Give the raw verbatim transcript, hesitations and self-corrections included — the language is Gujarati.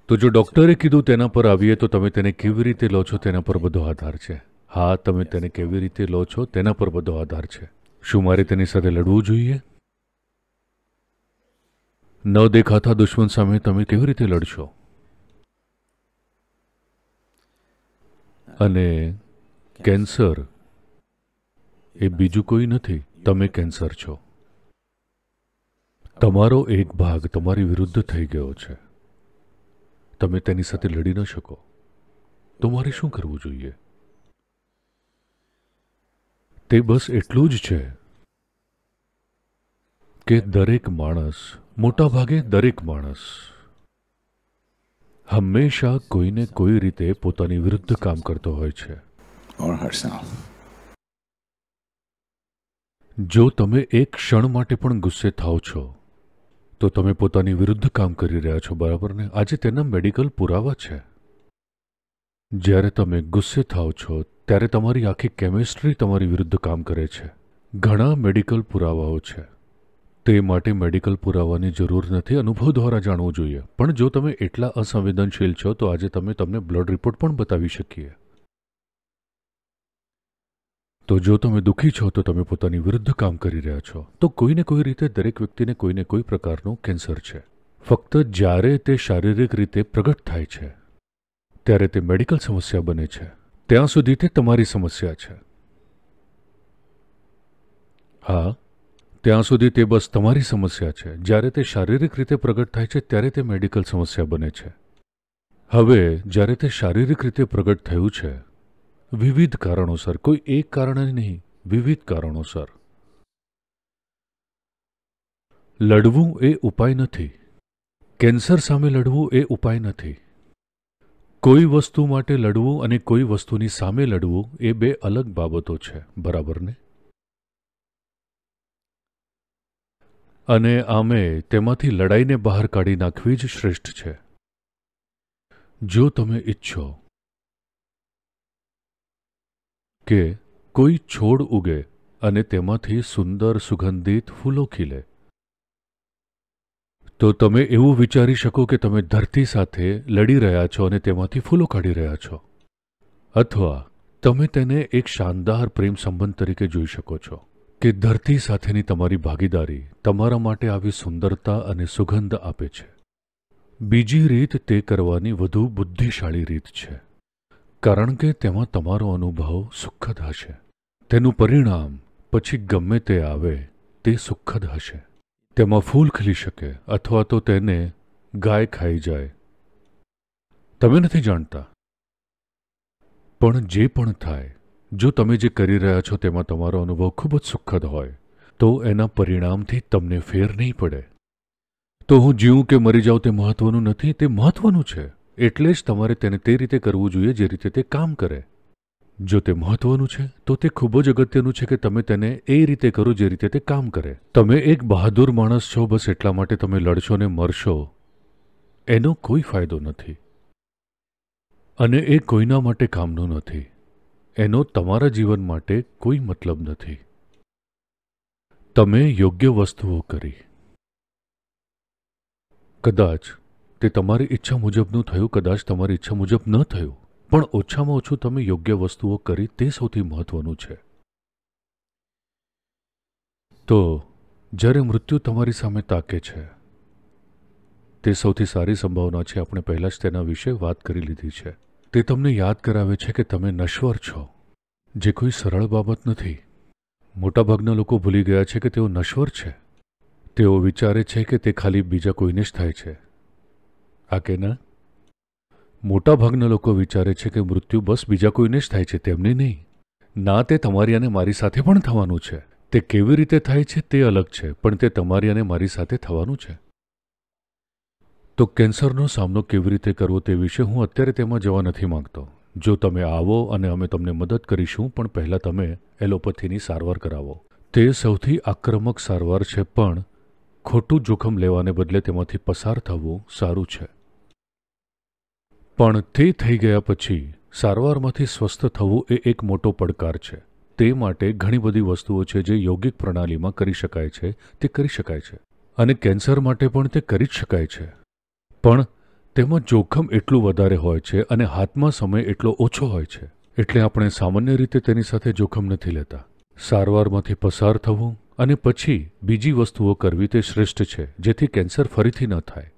તો જો ડૉક્ટરે કીધું તેના પર આવીએ તો તમે તેને કેવી રીતે લો છો તેના પર બધો આધાર છે. હા, તમે તેને કેવી રીતે લો છો તેના પર બધો આધાર છે. શું મારે તેની સાથે લડવું જોઈએ? ન દેખાતા દુશ્મન સામે તમે કેવી રીતે લડશો? અને કેન્સર એ બીજું કોઈ નથી, તમે કેન્સર છો. તમારો એક ભાગ તમારી વિરુદ્ધ થઈ ગયો છે. તમે તેની સાથે લડી ન શકો તો મારે શું કરવું જોઈએ? તે બસ એટલું જ છે કે દરેક માણસ, મોટા ભાગે દરેક માણસ હંમેશા કોઈને કોઈ રીતે પોતાની વિરુદ્ધ કામ કરતો હોય છે. જો તમે એક ક્ષણ માટે પણ ગુસ્સે થાઓ છો તો તમે પોતાની વિરુદ્ધ કામ કરી રહ્યા છો, બરાબર ને? આજે તેના મેડિકલ પુરાવા છે. જ્યારે તમે ગુસ્સે થાઓ છો ત્યારે તમારી આખી કેમિસ્ટ્રી તમારી વિરુદ્ધ કામ કરે છે. ઘણા મેડિકલ પુરાવાઓ છે. તે માટે મેડિકલ પુરાવાની જરૂર નથી, અનુભવ દ્વારા જાણવું જોઈએ. પણ જો તમે એટલા અસંવેદનશીલ છો તો આજે તમે તમને બ્લડ રિપોર્ટ પણ બતાવી શકીએ. તો જો તમે દુઃખી છો તો તમે પોતાની વિરુદ્ધ કામ કરી રહ્યા છો. તો કોઈને કોઈ રીતે દરેક વ્યક્તિને કોઈને કોઈ પ્રકારનું કેન્સર છે. ફક્ત જ્યારે તે શારીરિક રીતે પ્રગટ થાય છે ત્યારે તે મેડિકલ સમસ્યા બને છે. ત્યાં સુધી તે તમારી સમસ્યા છે. હા, ત્યાં સુધી તે બસ તમારી સમસ્યા છે. જ્યારે તે શારીરિક રીતે પ્રગટ થાય છે ત્યારે તે મેડિકલ સમસ્યા બને છે. હવે જ્યારે તે શારીરિક રીતે પ્રગટ થયું છે વિવિધ કારણોસર, કોઈ એક કારણે નહીં, વિવિધ કારણોસર, લડવું એ ઉપાય નથી. કેન્સર સામે લડવું એ ઉપાય નથી. કોઈ વસ્તુ માટે લડવું અને કોઈ વસ્તુની સામે લડવું એ બે અલગ બાબતો છે, બરાબર ને? અને આમે તેમાંથી લડાઈને બહાર કાઢી નાખવી જ શ્રેષ્ઠ છે. જો તમે ઈચ્છો કે કોઈ છોડ ઉગે અને તેમાંથી સુંદર સુગંધિત ફૂલો ખીલે, તો તમે એવું વિચારી શકો કે તમે ધરતી સાથે લડી રહ્યા છો અને તેમાંથી ફૂલો કાઢી રહ્યા છો. અથવા તમે તેને એક શાનદાર પ્રેમ સંબંધ તરીકે જોઈ શકો છો કે ધરતી સાથેની તમારી ભાગીદારી તમારા માટે આવી સુંદરતા અને સુગંધ આપે છે. બીજી રીત તે કરવાની વધુ બુદ્ધિશાળી રીત છે, કારણ કે તેમાં તમારો અનુભવ સુખદ હશે. તેનું પરિણામ પછી ગમે તે આવે તે સુખદ હશે. તેમાં ફૂલ ખીલી શકે અથવા તો તેને ગાય ખાઈ જાય. તમે નથી જાણતા. પણ જે પણ થાય, જો તમે જે કરી રહ્યા છો તેમાં તમારો અનુભવ ખૂબ જ સુખદ હોય તો એના પરિણામથી તમને ફેર નહીં પડે. તો હું જીવું કે મરી જાઉં તે મહત્વનું નથી, તે મહત્વનું છે. એટલે જ તમારે તેને તે રીતે કરવું જોઈએ જે રીતે તે કામ કરે. જો તે મહત્વનું છે તો તે ખૂબ જ અગત્યનું છે કે તમે તેને એ રીતે કરો જે રીતે તે કામ કરે. તમે એક બહાદુર માણસ છો બસ એટલા માટે તમે લડશો ને મરશો, એનો કોઈ ફાયદો નથી. અને એ કોઈના માટે કામનું નથી. એનો તમારા જીવન માટે કોઈ મતલબ નથી. તમે યોગ્ય વસ્તુઓ કરી. કદાચ તે તમારી ઈચ્છા મુજબનું થયું, કદાચ તમારી ઈચ્છા મુજબ ન થયું, પણ ઓછામાં ઓછું તમે યોગ્ય વસ્તુઓ કરી તે સૌથી મહત્વનું છે. તો જ્યારે મૃત્યુ તમારી સામે તાકે છે તે સૌથી સારી સંભાવના છે. આપણે પહેલાં જ તેના વિશે વાત કરી લીધી છે. તે તમને યાદ કરાવે છે કે તમે નશ્વર છો, જે કોઈ સરળ બાબત નથી. મોટાભાગના લોકો ભૂલી ગયા છે કે તેઓ નશ્વર છે. તેઓ વિચારે છે કે તે ખાલી બીજા કોઈને જ થાય છે. આ કે ના? મોટાભાગના લોકો વિચારે છે કે મૃત્યુ બસ બીજા કોઈને જ થાય છે, તેમને નહીં. ના, તે તમારી અને મારી સાથે પણ થવાનું છે. તે કેવી રીતે થાય છે તે અલગ છે, પણ તે તમારી અને મારી સાથે થવાનું છે. તો કેન્સરનો સામનો કેવી રીતે કરવો તે વિશે હું અત્યારે તેમાં જવા નથી માંગતો. જો તમે આવો અને અમે તમને મદદ કરીશું, પણ પહેલાં તમે એલોપેથીની સારવાર કરાવો. તે સૌથી આક્રમક સારવાર છે, પણ ખોટું જોખમ લેવાને બદલે તેમાંથી પસાર થવું સારું છે. પણ તે થઈ ગયા પછી સારવારમાંથી સ્વસ્થ થવું એ એક મોટો પડકાર છે. તે માટે ઘણી બધી વસ્તુઓ છે જે યોગિક પ્રણાલીમાં કરી શકાય છે, તે કરી શકાય છે. અને કેન્સર માટે પણ તે કરી જ શકાય છે. પણ તેમાં જોખમ એટલું વધારે હોય છે અને હાથમાં સમય એટલો ઓછો હોય છે, એટલે આપણે સામાન્ય રીતે તેની સાથે જોખમ નથી લેતા. સારવારમાંથી પસાર થવું અને પછી બીજી વસ્તુઓ કરવી તે શ્રેષ્ઠ છે, જેથી કેન્સર ફરીથી ન થાય.